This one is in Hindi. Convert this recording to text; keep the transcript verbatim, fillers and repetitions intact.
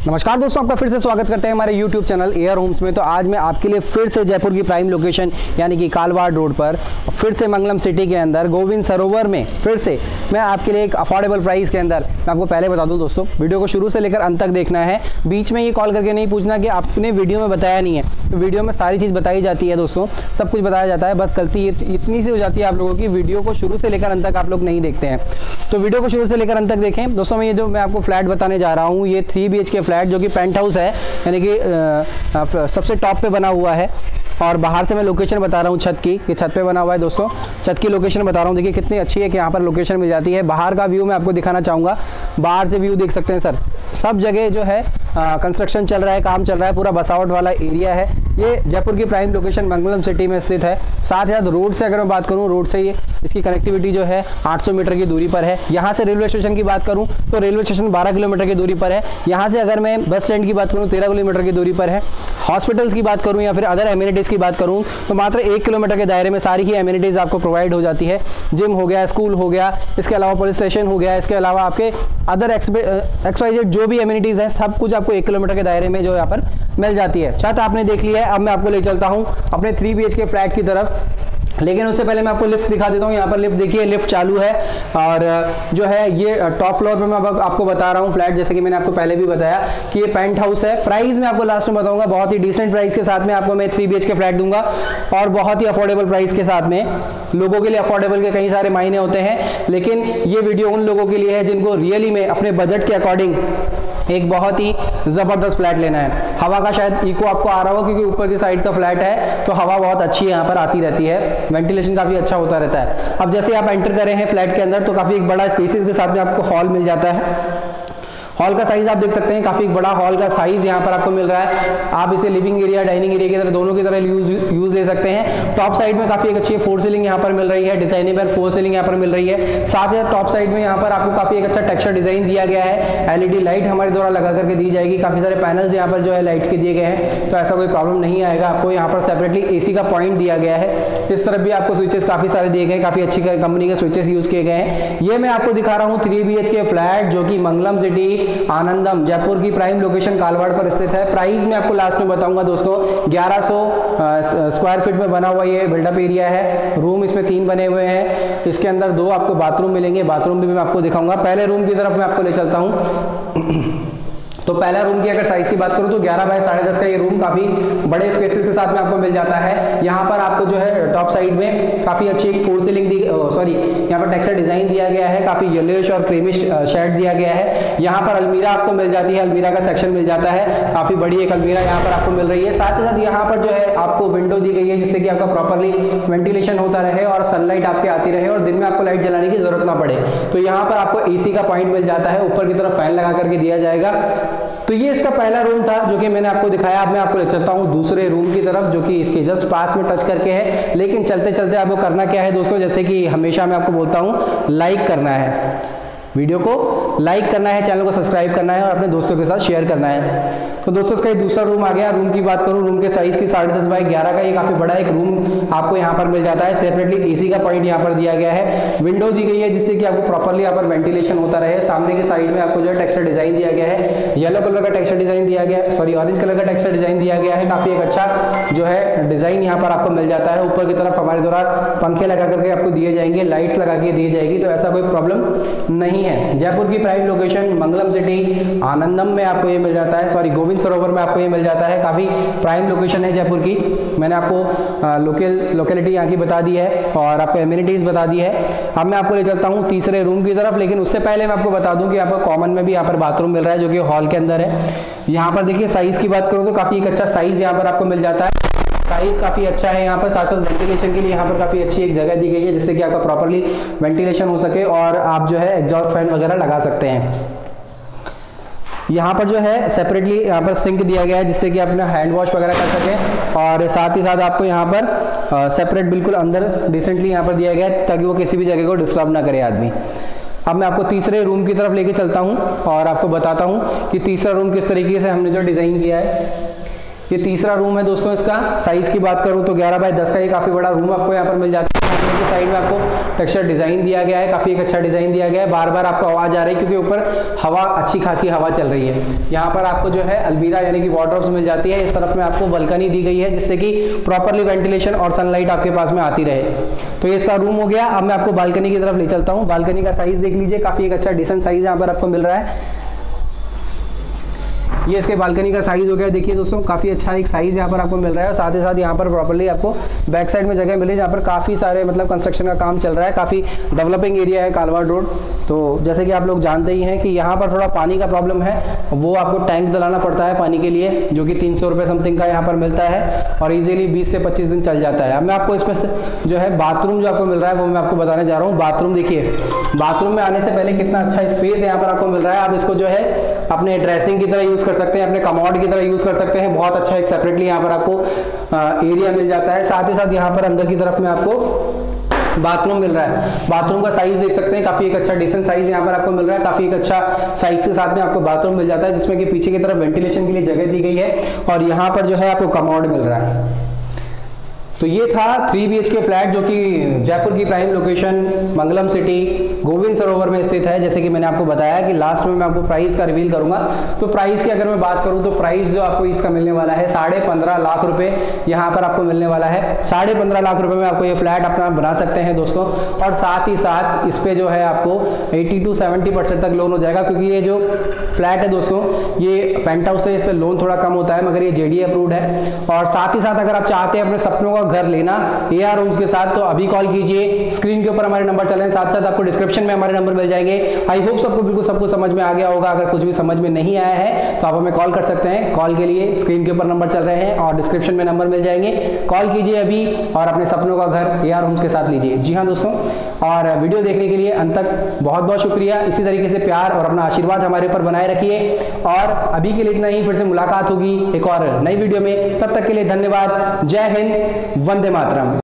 नमस्कार दोस्तों, आपका फिर से स्वागत करते हैं हमारे YouTube चैनल एयर होम्स में। तो आज मैं आपके लिए फिर से जयपुर की प्राइम लोकेशन यानी कि कालवाड़ रोड पर फिर से मंगलम सिटी के अंदर गोविंद सरोवर में फिर से मैं आपके लिए एक अफोर्डेबल प्राइस के अंदर, मैं आपको पहले बता दूं दोस्तों, वीडियो को शुरू से लेकर अंत तक देखना है। बीच में ये कॉल करके नहीं पूछना कि आपने वीडियो में बताया नहीं है, तो वीडियो में सारी चीज़ बताई जाती है दोस्तों, सब कुछ बताया जाता है। बस गलती इतनी सी हो जाती है आप लोगों की, वीडियो को शुरू से लेकर अंत तक आप लोग नहीं देखते हैं। तो वीडियो को शुरू से लेकर अंत तक देखें दोस्तों। मैं ये जो मैं आपको फ्लैट बताने जा रहा हूँ, ये three B H K flat जो कि पेंट हाउस है, यानी कि सबसे टॉप पे बना हुआ है। और बाहर से मैं लोकेशन बता रहा हूँ छत की, ये छत पे बना हुआ है दोस्तों, छत की लोकेशन बता रहा हूँ। देखिए कितनी अच्छी है कि यहाँ पर लोकेशन मिल जाती है। बाहर का व्यू मैं आपको दिखाना चाहूँगा, बाहर से व्यू देख सकते हैं सर। सब जगह जो है कंस्ट्रक्शन चल रहा है, काम चल रहा है, पूरा बसावट वाला एरिया है। ये जयपुर की प्राइम लोकेशन मंगलम सिटी में स्थित है। साथ ही साथ रोड से अगर मैं बात करूँ, रोड से ये इसकी कनेक्टिविटी जो है आठ सौ मीटर की दूरी पर है। यहाँ से रेलवे स्टेशन की बात करूँ तो रेलवे स्टेशन बारह किलोमीटर की दूरी पर है। यहाँ से अगर मैं बस स्टैंड की बात करूँ तेरह किलोमीटर की दूरी पर है। हॉस्पिटल्स की बात करूँ या फिर अदर एमिनिटीज़ की बात करूँ तो मात्र एक किलोमीटर के दायरे में सारी ही एमिनिटीज़ आपको प्रोवाइड हो जाती है। जिम हो गया, स्कूल हो गया, इसके अलावा पुलिस स्टेशन हो गया, इसके अलावा आपके अदर एक्स वाई जेड जो भी एमिनिटीज़ है सब कुछ आपको एक किलोमीटर के दायरे में जो यहाँ पर मिल जाती है। छत आपने देख लिया है, अब मैं आपको ले चलता हूँ अपने three B H K flat की तरफ। लेकिन उससे पहले मैं आपको लिफ्ट दिखा देता हूँ। यहाँ पर लिफ्ट देखिए, लिफ्ट चालू है। और जो है ये टॉप फ्लोर पे मैं अब आपको बता रहा हूँ फ्लैट, जैसे कि मैंने आपको पहले भी बताया कि ये पेंट हाउस है। प्राइस मैं आपको लास्ट में बताऊंगा, बहुत ही डिसेंट प्राइस के साथ में आपको मैं three B H K flat दूंगा और बहुत ही अफोर्डेबल प्राइस के साथ में। लोगों के लिए अफोर्डेबल के कई सारे मायने होते हैं, लेकिन ये वीडियो उन लोगों के लिए है जिनको रियली में अपने बजट के अकॉर्डिंग एक बहुत ही ज़बरदस्त फ्लैट लेना है। हवा का शायद इको आपको आ रहा हो क्योंकि ऊपर की साइड का फ्लैट है, तो हवा बहुत अच्छी यहाँ पर आती रहती है, वेंटिलेशन काफ़ी अच्छा होता रहता है। अब जैसे आप एंटर कर रहे हैं फ्लैट के अंदर तो काफ़ी एक बड़ा स्पेसेस के साथ में आपको हॉल मिल जाता है। हॉल का साइज आप देख सकते हैं, काफी बड़ा हॉल का साइज यहाँ पर आपको मिल रहा है। आप इसे लिविंग एरिया, डाइनिंग एरिया की तरह दोनों की तरह यूज यूज ले सकते हैं। टॉप साइड में काफी एक अच्छी फोर सीलिंग यहाँ पर मिल रही है, डिजाइनेबल फोर सीलिंग यहाँ पर मिल रही है। साथ ही टॉप साइड में यहाँ पर आपको काफी एक अच्छा टेक्सचर डिजाइन दिया गया है। एलईडी लाइट हमारे द्वारा लगा करके दी जाएगी। काफी सारे पैनल्स यहाँ पर जो है लाइट्स के दिए गए हैं, तो ऐसा कोई प्रॉब्लम नहीं आएगा आपको। यहाँ पर सेपरेटली एसी का पॉइंट दिया गया है। इस तरफ भी आपको स्विचेस काफी सारे दिए गए, काफी अच्छी कंपनी के स्विचेस यूज किए गए हैं। ये मैं आपको दिखा रहा हूँ three B H K flat जो कि मंगलम सिटी आनंदम जयपुर की प्राइम लोकेशन कालवाड़ पर स्थित है। प्राइस मैं आपको लास्ट में बताऊंगा दोस्तों। ग्यारह सौ स्क्वायर फीट में बना हुआ ये बिल्डअप एरिया है। रूम इसमें तीन बने हुए हैं, इसके अंदर दो आपको बाथरूम मिलेंगे, बाथरूम भी मैं आपको दिखाऊंगा। पहले रूम की तरफ मैं आपको ले चलता हूँ। तो पहला रूम की अगर साइज की बात करूं तो ग्यारह बाय साढ़े दस का ये रूम काफी बड़े स्पेसेस के साथ में आपको मिल जाता है। यहाँ पर आपको जो है टॉप साइड में काफी अच्छी एक फोर सीलिंग दी, सॉरी यहाँ पर टेक्सचर डिजाइन दिया गया है, काफी येलोइश और क्रीमिश शेड दिया गया है। यहाँ पर अलमीरा आपको मिल जाती है, अलमीरा का सेक्शन मिल जाता है, काफी बड़ी एक अलमीरा यहाँ पर आपको मिल रही है। साथ ही साथ यहाँ पर जो है आपको विंडो दी गई है जिससे कि आपका प्रॉपरली वेंटिलेशन होता रहे और सनलाइट आपके आती रहे और दिन में आपको लाइट जलाने की जरूरत ना पड़े। तो यहाँ पर आपको एसी का पॉइंट मिल जाता है, ऊपर की तरफ फैन लगा करके दिया जाएगा। तो ये इसका पहला रूम था जो कि मैंने आपको दिखाया। अब मैं आपको ले चलता हूँ दूसरे रूम की तरफ जो कि इसके जस्ट पास में टच करके है। लेकिन चलते चलते आपको करना क्या है दोस्तों, जैसे कि हमेशा मैं आपको बोलता हूँ, लाइक करना है, वीडियो को लाइक करना है, चैनल को सब्सक्राइब करना है और अपने दोस्तों के साथ शेयर करना है। तो दोस्तों इसका ये दूसरा रूम आ गया। रूम की बात करूँ, रूम के साइज की साढ़े दस बाई ग्यारह का ये काफी बड़ा एक रूम आपको यहाँ पर मिल जाता है। सेपरेटली एसी का पॉइंट यहाँ पर दिया गया है, विंडो दी गई है जिससे कि आपको प्रॉपरली यहाँ पर वेंटिलेशन होता रहे। सामने के साइड में आपको जो है टेक्सचर डिजाइन दिया गया है, येलो कलर का टेक्सचर डिजाइन दिया गया है, सॉरी ऑरेंज कलर का टेक्सचर डिजाइन दिया गया है। काफी एक अच्छा जो है डिजाइन यहाँ पर आपको मिल जाता है। ऊपर की तरफ हमारे द्वारा पंखे लगा करके आपको दिए जाएंगे, लाइट्स लगा के दी जाएगी, तो ऐसा कोई प्रॉब्लम नहीं है। जयपुर की prime location Mangalam city Anandam में आपको ये मिल जाता है, सॉरी गोविंद सरोवर में आपको ये मिल जाता है। काफी प्राइम लोकेशन है जयपुर की। मैंने आपको लोकल लोकेलिटी यहाँ की बता दी है और आपको एमिनिटीज बता दी है। अब मैं आपको ले चलता हूँ तीसरे रूम की तरफ, लेकिन उससे पहले मैं आपको बता दूं कि आपको कॉमन में भी यहाँ पर बाथरूम मिल रहा है जो कि हॉल के अंदर है। यहाँ पर देखिए साइज की बात करूँ तो काफी एक अच्छा साइज यहाँ पर आपको मिल जाता है। साइज काफी अच्छा है यहाँ पर। साथ साथ वेंटिलेशन के लिए यहाँ पर काफी अच्छी एक जगह दी गई है जिससे कि आपका प्रॉपरली वेंटिलेशन हो सके और आप जो है एग्जॉस्ट फैन वगैरह लगा सकते हैं। यहाँ पर जो है सेपरेटली यहाँ पर सिंक दिया गया है जिससे कि अपना हैंड वॉश वगैरह कर सकें और साथ ही साथ आपको यहाँ पर सेपरेट बिल्कुल अंदर डिसेंटली यहाँ पर दिया गया है ताकि वो किसी भी जगह को डिस्टर्ब ना करे आदमी। अब मैं आपको तीसरे रूम की तरफ लेके चलता हूँ और आपको बताता हूँ कि तीसरा रूम किस तरीके से हमने जो डिज़ाइन किया है। ये तीसरा रूम है दोस्तों। इसका साइज की बात करूँ तो ग्यारह बाय दस का ये काफ़ी बड़ा रूम आपको यहाँ पर मिल जाता है। ऊपर की साइड में आपको टेक्सचर डिजाइन दिया गया है, काफी एक अच्छा डिजाइन दिया गया है। बार बार आपको आवाज आ रही है क्योंकि ऊपर हवा, अच्छी खासी हवा चल रही है। यहाँ पर आपको जो है अलमीरा यानी कि वार्डरोब्स मिल जाती है। इस तरफ में आपको बालकनी दी गई है जिससे कि प्रॉपरली वेंटिलेशन और सनलाइट आपके पास में आती रहे। तो ये इसका रूम हो गया। अब मैं आपको बालकनी की तरफ ले चलता हूँ। बालकनी का साइज देख लीजिए, काफी एक अच्छा डिसेंट साइज यहाँ पर आपको मिल रहा है। ये इसके बालकनी का साइज हो गया। देखिए दोस्तों, काफी अच्छा एक साइज यहाँ पर आपको मिल रहा है। साथ ही साथ यहाँ पर प्रॉपर्ली आपको बैक साइड में जगह मिली जहाँ पर काफी सारे मतलब कंस्ट्रक्शन का काम चल रहा है। काफी डेवलपिंग एरिया है कालवाड़ रोड। तो जैसे कि आप लोग जानते ही हैं कि यहाँ पर थोड़ा पानी का प्रॉब्लम है, वो आपको टैंक दिलाना पड़ता है पानी के लिए, जो कि तीन सौ रुपये समथिंग का यहाँ पर मिलता है और इजीली बीस से पच्चीस दिन चल जाता है। अब मैं आपको इसमें से जो है बाथरूम जो आपको मिल रहा है वो मैं आपको बताने जा रहा हूँ। बाथरूम देखिए, बाथरूम में आने से पहले कितना अच्छा स्पेस यहाँ पर आपको मिल रहा है। आप इसको जो है अपने ड्रेसिंग की तरह यूज कर सकते हैं, अपने कमोड की तरह यूज कर सकते हैं। बहुत अच्छा एक सेपरेटली यहाँ पर आपको एरिया मिल जाता है। साथ ही साथ यहाँ पर अंदर की तरफ में आपको बाथरूम मिल रहा है। बाथरूम का साइज देख सकते हैं, काफी एक अच्छा डिसेंट साइज यहाँ पर आपको मिल रहा है। काफी एक अच्छा साइज के साथ में आपको बाथरूम मिल जाता है जिसमें कि पीछे की तरफ वेंटिलेशन के लिए जगह दी गई है और यहाँ पर जो है आपको कमोड मिल रहा है। तो ये था three B H K flat जो कि जयपुर की prime location Mangalam city Govind Sarovar में स्थित है। जैसे कि मैंने आपको बताया कि लास्ट में मैं आपको प्राइस का रिवील करूंगा। तो प्राइस की अगर मैं बात करूं तो प्राइस जो आपको इसका मिलने वाला है साढ़े पंद्रह लाख रुपए यहाँ पर आपको मिलने वाला है। साढ़े पंद्रह लाख रुपए में आपको ये फ्लैट अपना बना सकते हैं दोस्तों। और साथ ही साथ इस पे जो है आपको अस्सी टू सत्तर परसेंट तक लोन हो जाएगा, क्योंकि ये जो फ्लैट है दोस्तों ये पेंट हाउस है, इस पर लोन थोड़ा कम होता है, मगर ये जेडी अप्रूव्ड है। और साथ ही साथ अगर आप चाहते हैं अपने सपनों का घर लेना ए आर होम्स के साथ, तो अभी कॉल कीजिए। स्क्रीन के ऊपर हमारे नंबर चल रहे हैं, साथ साथ आपको डिस्क्रिप्शन में हमारे नंबर मिल जाएंगे। आई होप सबको बिल्कुल सबको समझ में आ गया होगा। अगर कुछ भी समझ में नहीं आया है तो आप हमें कॉल कर सकते हैं। कॉल के लिए स्क्रीन के ऊपर नंबर चल रहे हैं और डिस्क्रिप्शन में नंबर मिल जाएंगे। कॉल कीजिए अभी और अपने सपनों का घर ए आर होम्स के साथ लीजिए। जी हाँ दोस्तों, और वीडियो देखने के लिए अंत तक बहुत बहुत शुक्रिया। इसी तरीके से प्यार और अपना आशीर्वाद हमारे ऊपर बनाए रखिए। और अभी के लिए इतना ही, फिर से मुलाकात होगी एक और नई वीडियो में। तब तक के लिए धन्यवाद। जय हिंद, वंदे मातरम।